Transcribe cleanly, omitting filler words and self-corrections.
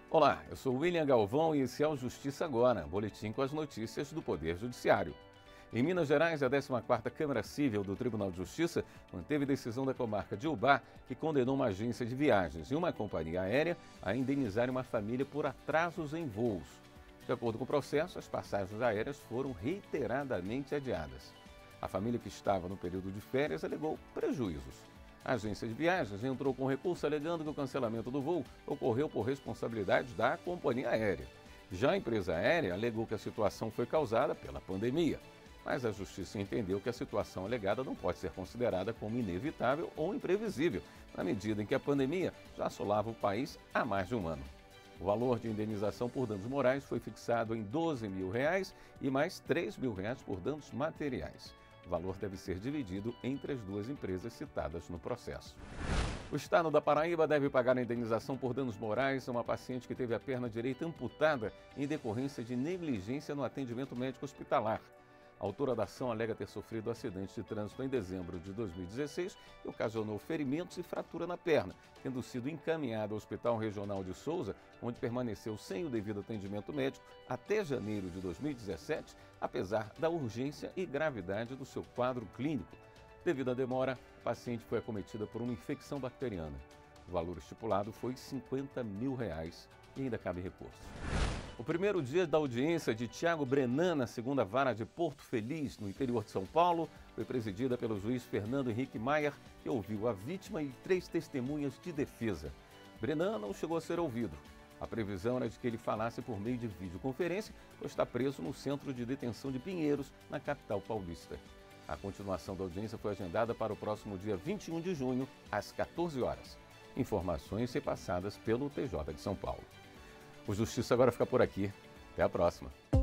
Olá, eu sou William Galvão e esse é o Justiça Agora, boletim com as notícias do Poder Judiciário. Em Minas Gerais, a 14ª Câmara Cível do Tribunal de Justiça manteve decisão da comarca de Ubá, que condenou uma agência de viagens e uma companhia aérea a indenizarem uma família por atrasos em voos. De acordo com o processo, as passagens aéreas foram reiteradamente adiadas. A família que estava no período de férias alegou prejuízos. A agência de viagens entrou com recurso alegando que o cancelamento do voo ocorreu por responsabilidade da companhia aérea. Já a empresa aérea alegou que a situação foi causada pela pandemia, mas a Justiça entendeu que a situação alegada não pode ser considerada como inevitável ou imprevisível, na medida em que a pandemia já assolava o país há mais de um ano. O valor de indenização por danos morais foi fixado em R$ 12.000 e mais R$ 3.000 por danos materiais. O valor deve ser dividido entre as duas empresas citadas no processo. O Estado da Paraíba deve pagar a indenização por danos morais a uma paciente que teve a perna direita amputada em decorrência de negligência no atendimento médico hospitalar. A autora da ação alega ter sofrido acidente de trânsito em dezembro de 2016 que ocasionou ferimentos e fratura na perna, tendo sido encaminhada ao Hospital Regional de Souza, onde permaneceu sem o devido atendimento médico até janeiro de 2017, apesar da urgência e gravidade do seu quadro clínico. Devido à demora, a paciente foi acometida por uma infecção bacteriana. O valor estipulado foi R$ 50.000 e ainda cabe recurso. O primeiro dia da audiência de Thiago Brenan na segunda vara de Porto Feliz, no interior de São Paulo, foi presidida pelo juiz Fernando Henrique Maier, que ouviu a vítima e 3 testemunhas de defesa. Brenan não chegou a ser ouvido. A previsão era de que ele falasse por meio de videoconferência, pois está preso no centro de detenção de Pinheiros, na capital paulista. A continuação da audiência foi agendada para o próximo dia 21 de junho, às 14 horas. Informações repassadas pelo TJ de São Paulo. O Justiça Agora fica por aqui. Até a próxima.